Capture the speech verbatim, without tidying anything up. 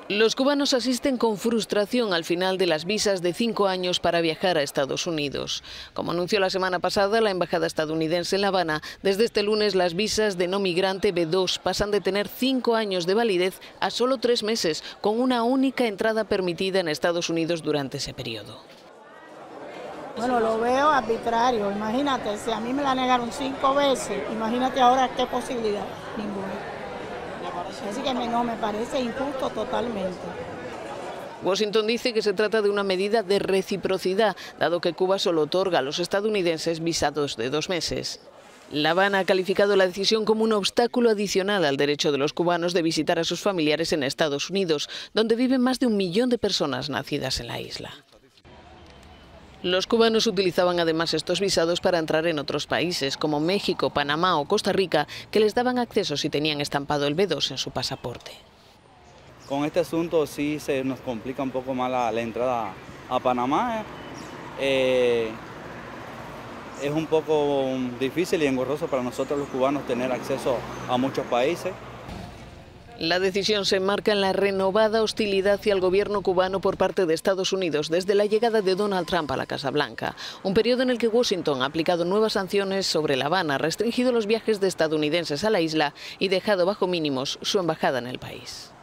Los cubanos asisten con frustración al final de las visas de cinco años para viajar a Estados Unidos. Como anunció la semana pasada la embajada estadounidense en La Habana, desde este lunes las visas de no migrante B dos pasan de tener cinco años de validez a solo tres meses, con una única entrada permitida en Estados Unidos durante ese periodo. Bueno, lo veo arbitrario. Imagínate, si a mí me la negaron cinco veces, imagínate ahora qué posibilidad. Ninguna. Así que me, no, me parece injusto totalmente. Washington dice que se trata de una medida de reciprocidad, dado que Cuba solo otorga a los estadounidenses visados de dos meses. La Habana ha calificado la decisión como un obstáculo adicional al derecho de los cubanos de visitar a sus familiares en Estados Unidos, donde viven más de un millón de personas nacidas en la isla. Los cubanos utilizaban además estos visados para entrar en otros países, como México, Panamá o Costa Rica, que les daban acceso si tenían estampado el B dos en su pasaporte. Con este asunto sí se nos complica un poco más la, la entrada a Panamá. Eh, es un poco difícil y engorroso para nosotros los cubanos tener acceso a muchos países. La decisión se enmarca en la renovada hostilidad hacia el gobierno cubano por parte de Estados Unidos desde la llegada de Donald Trump a la Casa Blanca, un periodo en el que Washington ha aplicado nuevas sanciones sobre La Habana, restringido los viajes de estadounidenses a la isla y dejado bajo mínimos su embajada en el país.